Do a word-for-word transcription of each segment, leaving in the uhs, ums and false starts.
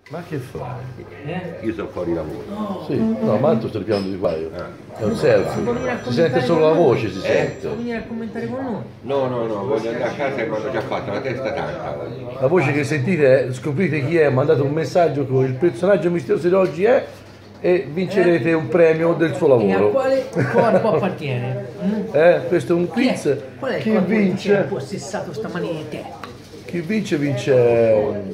Ma che fai? Eh? Io sono fuori lavoro. No, Sì, no, ma altro sto il piano di qua io. Eh. È un può selfie. venire a Si sente commentare solo con la noi? voce, si Eh? sente. Può venire a commentare con noi? No, no, no, voglio andare a casa quando ho già fatto la testa tanta oggi. La voce che sentite è, scoprite chi è, mandate un messaggio con il personaggio misterioso di oggi è e vincerete un premio del suo E a lavoro. quale corpo appartiene? Mm? Eh, questo è un Chi è? quiz. Qual è il Chi corpo che ti ha vince? possessato stamani di te? Chi vince vince.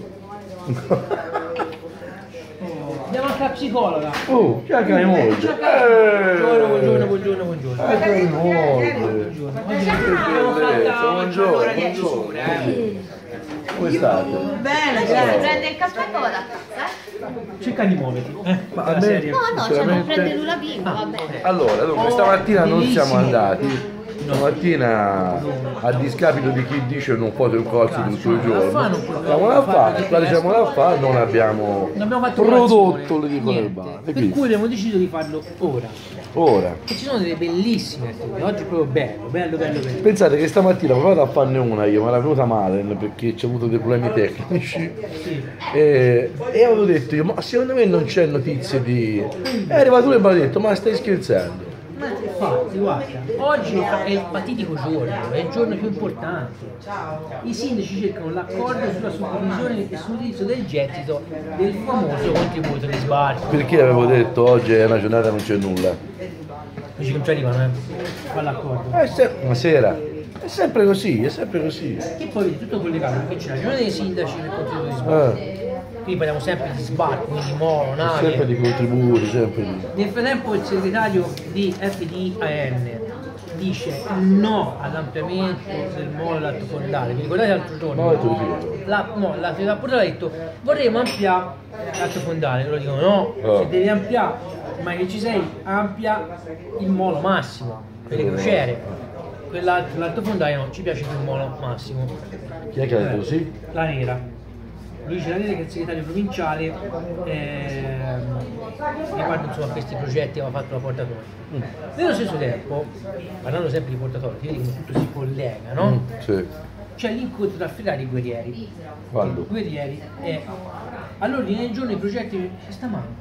Andiamo anche alla psicologa. Oh, chi ha che hai moglie? Buongiorno, buongiorno, buongiorno, buongiorno. Eh, che hai moglie? Buongiorno. Oggi abbiamo bellezza, fatto buongiorno, un'ora di buongiorno. chiusura, eh. Come state? Bene, Si grazie. prende il caffè o da casa? Cerca di muoverti. Eh, Ma la a me- serie. No, no, cioè non Sinceramente- prende nulla bimbo, va bene. Allora, dunque, stamattina non siamo bellissimo. andati. Stamattina, a discapito di chi dice non fate un corso tutto il giorno, siamo da fare, qua diciamo da fare, non abbiamo Non abbiamo fatto prodotto colazione, le dico nel niente. bar. E Per quindi, cui abbiamo deciso di farlo ora. ora, E ci sono delle bellissime attività. Oggi è proprio bello, bello, bello, bello. pensate che stamattina ho provato a farne una io, ma era venuta male perché c'è avuto dei problemi tecnici Sì. e, e avevo detto io, ma secondo me non c'è notizie di... È arrivato lui e mi ha detto, ma stai scherzando? Ma infatti, guarda, oggi è il fatidico giorno, è il giorno più importante. I sindaci cercano l'accordo sulla suddivisione e sull'utilizzo del gettito del famoso contributo di sbarco. Perché avevo detto oggi è una giornata non c'è nulla? Dici che non ci arrivano, eh? Fa l'accordo. È sempre una sera, è sempre così, è sempre così. E poi vedi tutto collegato perché c'è la riunione dei sindaci del contributo di sbarco. Eh, Quindi parliamo sempre di sbarco, quindi molo, sempre nave. di contributi, sempre di... Nel frattempo il segretario di F D A N dice no all'ampliamento del molo lattofondale. Vi ricordate l'altro giorno? No, tu dici. La, no, la società portale ha detto vorremmo ampliare lattofondale. Loro dicono no, Oh. se devi ampliare, ma che ci sei, amplia il molo massimo per le crociere. Quell'altro, lattofondale no, ci piace più il molo massimo. Chi è che ha detto così? La Nera. Luigi La Nera che è il segretario provinciale ehm, riguardo insomma a questi progetti aveva fatto la portatoia. Mm. Nello stesso tempo, parlando sempre di portatoia, ti vedi come tutto si collega, no? Mm, sì. C'è l'incontro tra Ferrari e Guerrieri. Quando? Guerrieri è all'ordine del giorno i progetti stamani.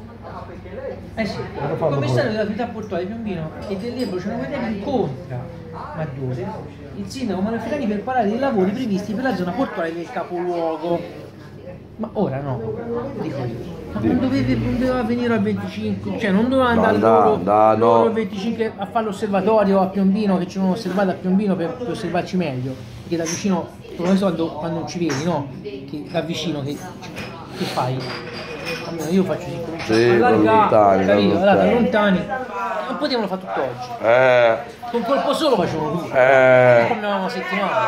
Eh sì, Cosa il fanno commissario poi? dell'attività portuale di Piombino e dell'Ebro Ciano Guerrieri incontra Maddore, il sindaco Manuel Ferrari per parlare dei lavori previsti per la zona portuale del capoluogo. Ma ora no, dico io. Ma non doveva, non doveva venire al venticinque, cioè non doveva andare no, loro, no, loro no. al venticinque a fare l'osservatorio a Piombino, che ci hanno osservato a Piombino per, per osservarci meglio, perché da vicino, come quando, quando non ci vedi, no? Che da vicino che, che fai? Almeno io faccio così, comincio Sì, a allargare, da lontani, da capito? Allora, da lontani. lontani, non potevano fare tutto oggi, Eh, con colpo solo facevano tutto, eh, come una settimana.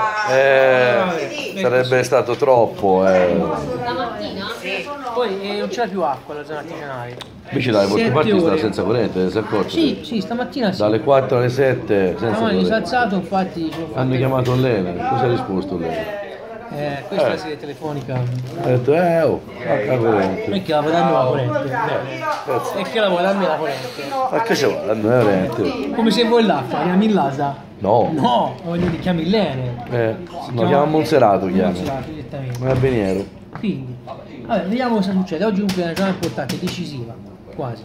eh, sarebbe stato troppo, eh. Stamattina? Poi eh, non c'era più acqua alla zona artigianale. Invece dalle vostre Sette parti sta ore. senza corrente, si è accorto? Sì, sì, stamattina sì. Dalle quattro alle sette senza Stamattina si è corrente. alzato, infatti ci ho fatto- Hanno chiamato l'Enel, cosa ha risposto lei? Eh, questa è Eh. la sede telefonica. Ha detto, eh oh, la corrente. Perché la vuoi darmi la corrente? E che la vuoi darmi la corrente? Ma che c'è? La corrente? Come se vuoi l'acqua, chiami il Lasa? No. No, voglio dire, chiami l'Enel. Eh, no, chiama Monserrato, chiama. Monserrato, direttamente. Non è veniero. Quindi, vabbè, vediamo cosa succede. Oggi comunque è una giornata importante, decisiva, quasi.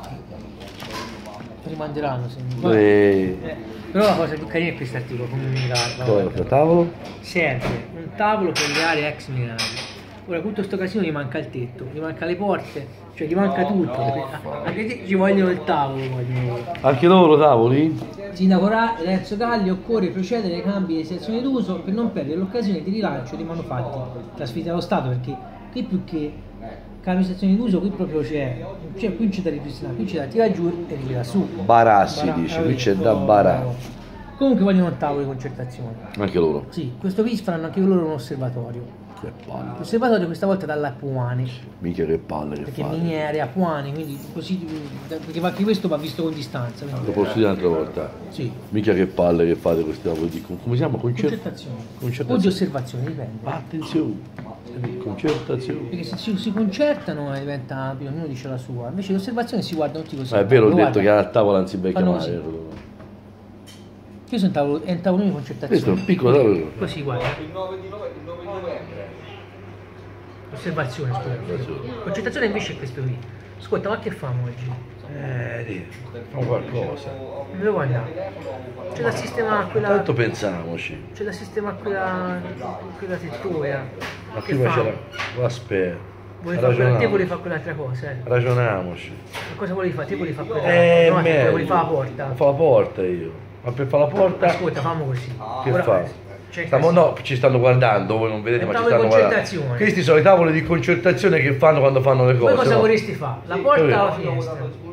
Rimanderanno se non E... eh, però la cosa più carina è questo articolo comunicato. Cosa? Tavolo? Serve un tavolo per le aree ex minerarie. Ora con tutto sto casino gli manca il tetto, gli manca le porte, cioè gli manca tutto. perché Anche se ci vogliono il tavolo, vogliono. Anche loro tavoli? Sindaco Ra- Renzo Galli, occorre procedere ai cambi di sezione d'uso per non perdere l'occasione di rilancio dei manufatti trasferiti allo Stato, perché qui più che cambi di sezione d'uso, qui proprio c'è, cioè qui non c'è da ripristinare, qui c'è da tirare giù e tirare su. Barassi Barà- dice, eh, qui c'è da oh, barà. Comunque vogliono un tavolo di concertazione. Anche loro. Sì, questo qui faranno anche loro un osservatorio. Che palle. L'osservatorio questa volta dall'Apuani, Minchia che palle che perché fate. miniere, Apuani, quindi così, perché anche questo va visto con distanza. Lo Quindi, posso dire un'altra volta. sì, Mica che palle che fate questi lavori di... Come si chiama? Concer- concertazione. Concertazione. O di osservazione, dipende. Attenzione. Concertazione. Perché se si, si concertano eh, diventa ampio, ognuno dice la sua. Invece l'osservazione si guardano tutti così. Ma è vero, ho Guarda, detto che al tavolo non si becca fanno mai. così. eh. Questo è un tavolo, è un tavolino di concertazione. Questo è un piccolo tavolo. Così, guarda. Osservazione, scusa. Concentrazione invece è questo qui. Ascolta, ma che famo oggi? Eh, fa qualcosa. Dove vuoi andare? C'è da sistemare quella. Tanto pensiamoci. C'è da sistemare quella. quella tettoia. Ma Che prima famo? c'era. Aspetta. Volevi fare quella, te volevi fare quell'altra cosa, eh? Ragioniamoci. Ma cosa volevi fare? Te volevi fare quella. Eh, no, te meglio. volevi fare la porta. Fa la porta io. Ma per fare la porta. Ascolta, fammo così. Che Ora, fa? c'è il Stiamo, casino. no, ci stanno guardando, voi non vedete, È ma ci tavolo stanno di guardando. concentrazione. Questi sono i tavoli di concertazione che fanno quando fanno le Voi cose. cosa no? vorresti fare? La porta o la finestra?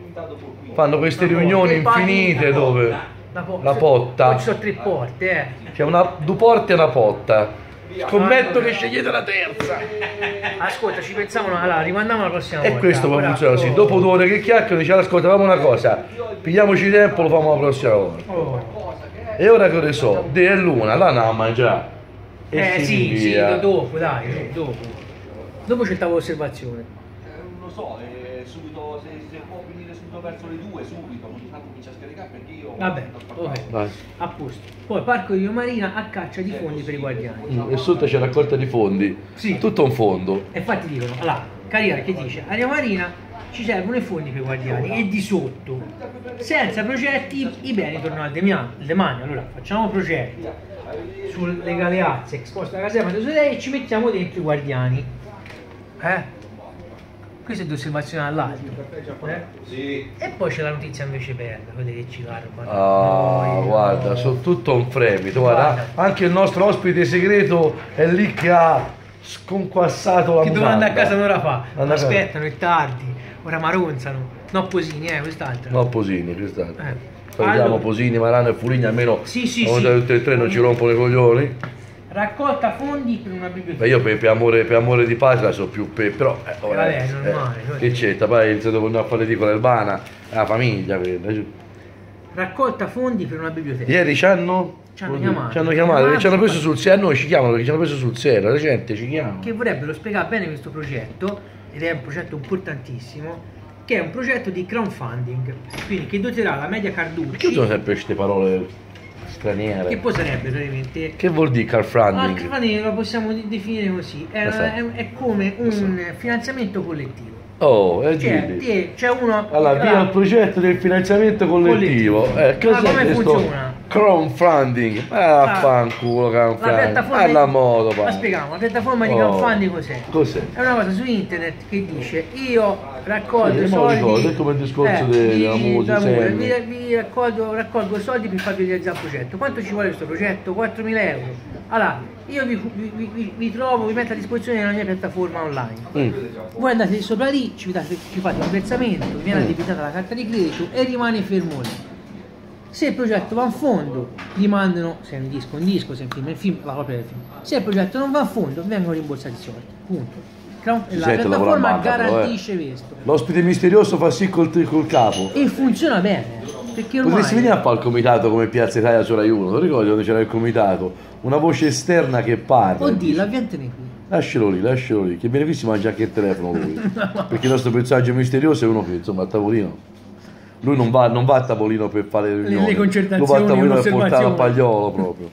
Fanno queste La porta. riunioni Che paghi? infinite dove La, po- la potta. Poi ci sono tre porte, eh. C'è una due porte e una potta. Scommetto che scegliete la terza. Ascolta, ci pensavano, allora rimandiamo la prossima E volta. questo può Ora- funzionare così. Dopo due ore che chiacchierano dice ascolta, facciamo una cosa. Pigliamoci tempo, lo facciamo la prossima volta. Oh. E ora che ne so, De è l'una, là andiamo a mangiare. E Eh si sì, sì, via. dopo, dai, dopo. Dopo c'è il tavolo osservazione. Non lo so, eh, subito, se, se può venire subito verso le due, subito, non tanto comincia a scaricare perché io... Vabbè, ok, Vai. a posto. Poi Parco di Rio Marina a caccia di fondi per i guardiani. Mm, E sotto c'è raccolta di fondi. Sì. Tutto un fondo. E infatti dicono, allora, Carriera che dice, a Rio Marina ci servono i fondi per i guardiani e di sotto, senza progetti i beni tornano al demia- al demanio. Allora facciamo progetti sulle galeazze, exposta alla caserma e ci mettiamo dentro i guardiani. Eh? Questa è l'osservazione all'alto. Eh? Sì. E poi c'è la notizia invece bella, quelle che ci garbano. Ah, Noi, guarda, no. sono tutto un fremito. Guarda, Guarda. anche il nostro ospite segreto è lì che ha sconquassato la Che dovevano andare a mutanda. casa un'ora fa. Andare a casa. Aspettano, è tardi. Ora maronzano. No, Posini, eh, quest'altra. No, Posini, quest'anno. Eh. Salutiamo Allora. Posini, Marano e Fuligni, almeno Sì, sì, quando sì. tutti e tre non ci rompono i coglioni. Raccolta fondi per una biblioteca. Beh, io per, per amore, per amore di patria so più per, però eh, ora, vabbè, è normale, eh, cioè. che c'è, poi iniziato con una fare edicola urbana, la famiglia, per- Raccolta fondi per una biblioteca. ieri ci hanno Ci hanno oddio, chiamato. ci hanno chiamato, Chiamato. ci hanno preso sul serio, a noi ci chiamano perché ci hanno preso sul serio, la gente ci chiama. Che vorrebbero spiegare bene questo progetto, ed è un progetto importantissimo, che è un progetto di crowdfunding, quindi che doterà la Media Perché Carducci, usano sempre queste parole straniere? che poi sarebbe praticamente... Che vuol dire Ah, il crowdfunding? crowdfunding lo possiamo di- definire così, è, Lo so. è- è come un Lo so. finanziamento collettivo. Oh, è Cioè, dire. te- c'è uno... Allora, via il progetto del finanziamento collettivo. Collettivo. Eh, cos'è Ah, come questo funziona? crowdfunding? Ah, fanculo, La crowdfunding. piattaforma Alla di- modo, Ma pa. spieghiamo, la piattaforma di Oh. crowdfunding cos'è? Cos'è? È una cosa su internet che dice io raccolgo Sì, mo soldi, ricordo, è come il discorso della vi- musica, da Mura, sempre. vi, vi raccolgo, raccolgo soldi per farvi realizzare il progetto. Quanto ci vuole questo progetto? quattromila euro. Allora, io vi, vi- vi- vi trovo, vi metto a disposizione nella mia piattaforma online. Mm. Voi andate sopra lì, ci, date- ci fate un versamento, vi viene Mm. addebitata la carta di credito e rimane fermo lì. Se il progetto va a fondo, gli mandano, se è un disco, un disco, se è un film, è un film, la copia del film. Se il progetto non va a fondo, vengono rimborsati i soldi. Punto. Crown- Si La sente lavorare piattaforma macabro, garantisce questo. L'ospite misterioso fa sì col, col capo. E funziona bene, perché ormai... Potresti venire a fare il comitato come Piazza Italia su Rai uno, ti ricordi quando c'era il comitato? Una voce esterna che parla. Oddio, l'avviantene qui. Lascialo lì, lascialo lì, che viene qui si mangia anche il telefono lui. Perché il nostro personaggio misterioso è uno che insomma a tavolino. Lui non va, non va a tavolino per fare le riunioni. le concertazioni, Lui va a tavolino per portare a un'osservazione. pagliolo proprio.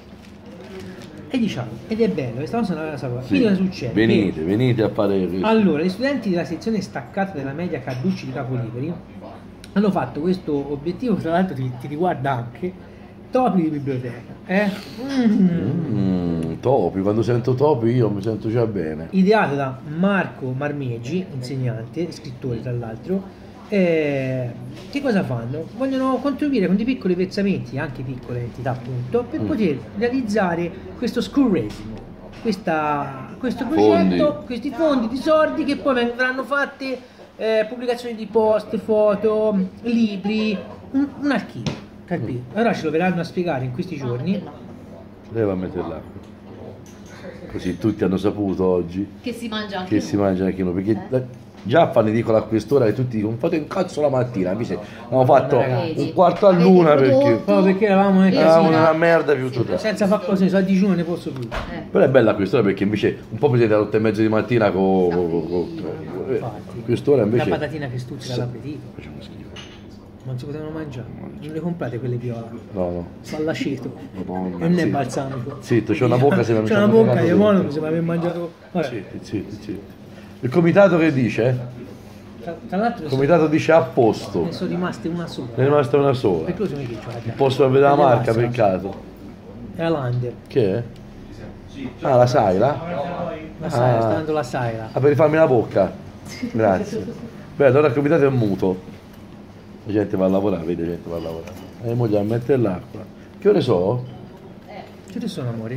E diciamo, ed è bello, questa cosa è una cosa qua. Sì. Quindi cosa succede? Venite, venite a fare questo. Allora, gli studenti della sezione staccata della media Carducci di Capoliveri hanno fatto questo obiettivo, tra l'altro ti, ti riguarda anche, topi di biblioteca. Eh? Mm. Mm, topi, quando sento topi io mi sento già bene. Ideato da Marco Marmeggi, insegnante, scrittore tra l'altro. Eh, che cosa fanno? Vogliono contribuire con dei piccoli versamenti, anche piccole entità appunto, per Mm. poter realizzare questo school raising, questa, questo Fondi. progetto, questi fondi di soldi che poi verranno fatte eh, pubblicazioni di post, foto, libri, un, un archivio, capito? Mm. Allora ce lo verranno a spiegare in questi giorni. Lei va a mettere l'acqua. Così tutti hanno saputo oggi Che si mangia anche che si mangia anche noi. Perché la- già fanno edicola a quest'ora e tutti dicono fate un cazzo la mattina. Invece abbiamo fatto Ragazzi, un quarto all'una avete perché prodotto? Proprio perché eravamo nel Eravamo eravamo casino, una merda più totale. senza far cose, so a digiuno ne posso più. Eh. Però è bella quest'ora perché invece un po' vedete alle otto e mezza di mattina con, con, con- eh, Infatti. quest'ora invece La patatina che stuzzica Sì. l'appetito. facciamo schifo. Non si potevano mangiare. Non le comprate quelle viola. No, no. Sallaceto. Madonna, Non è sì. balsamico. Zitto, c'è una bocca se non mi C'è una sono bocca cagato di dentro. buono, mi sembra aver mangiato Vabbè. Zitti, zitti, zitti. Il comitato che dice? Tra, tra l'altro Il comitato dice a posto. ne sono rimaste una sola. Ne è rimasta una sola. Per cosa mi dice? Non posso vedere la marca, peccato. È l'Under. Che è? Ah, la Saila? La Saila, Ah. sta dando la Saila. Ah, per rifarmi la bocca? Grazie. Beh, allora il comitato è muto. La gente va a lavorare, vede, la gente va a lavorare. E mo gli va a mettere l'acqua. Che ore so? Che ti sono, amori?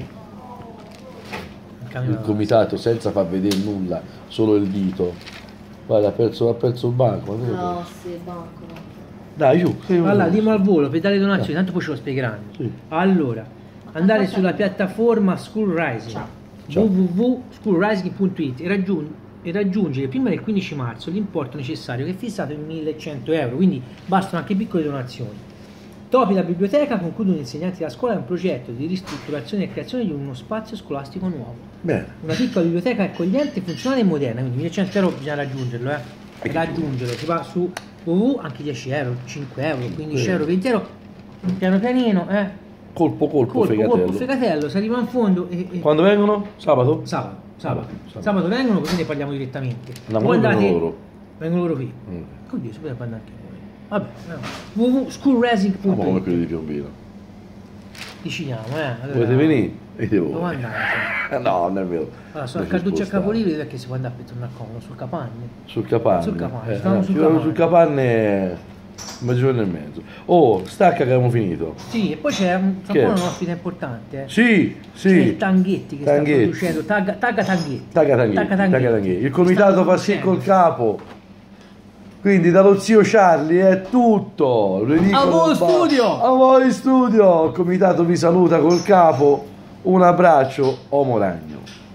Il comitato senza far vedere nulla, solo il dito. Guarda, ha perso, ha perso il banco. ma dove No, è? sì, banco. Dai, giù. sì, Allora, giù. dimo al volo, pedale donazioni, tanto poi ce lo spiegheranno. Sì. Allora, andare sulla piattaforma School Rising, Ciao. w w w punto school rising punto it e, raggiung- e raggiungere prima del quindici marzo l'importo necessario che è fissato in millecento euro, quindi bastano anche piccole donazioni. Topi la biblioteca, concludono gli insegnanti della scuola, è un progetto di ristrutturazione e creazione di uno spazio scolastico nuovo. Bene. Una piccola biblioteca accogliente, funzionale e moderna, quindi millecento euro bisogna raggiungerlo, eh. Raggiungerlo, si va su www, anche dieci euro, cinque euro, quindici euro, venti euro, piano pianino, eh. Colpo, colpo, Colpo, fegatello. colpo, fegatello, si arriva in fondo e... e- Quando vengono? Sabato? Sabato, sabato. Sabato. Sabato vengono, così ne parliamo direttamente. No, O ma andate- vengono loro. Vengono loro qui. Mm. Oddio, si potrebbe andare anche noi. Vabbè, no. w w w punto school rising Ma come punto it. quelli di Piombino. Decidiamo, eh. Allora, Volete venire? Venite voi. dove andare? Eh, no, non è vero. Allora, sono a Dove ci Carducci a spostare? Capolivio perché si può andare per tornare a comodo, sul Capanne. Sul Capanne. Sul Capanne, Eh, stavamo no, sul ci vediamo Capanne. sul Capanne mezzogiorno e mezzo. Oh, stacca che abbiamo finito. Sì, e poi c'è un, tra Che un po' è? una ospite importante, eh. Sì, C'è il sì. Tanghetti che Tanghetti. sta producendo, tagga, tagga Tanghetti. Tagga Tanghetti, tagga Tanghetti. Il comitato fa sì producendo. col capo. Quindi dallo zio Charlie è tutto. Ridicolo, A voi ba- studio! A voi studio. Il comitato vi saluta col capo. Un abbraccio, Omo Ragno.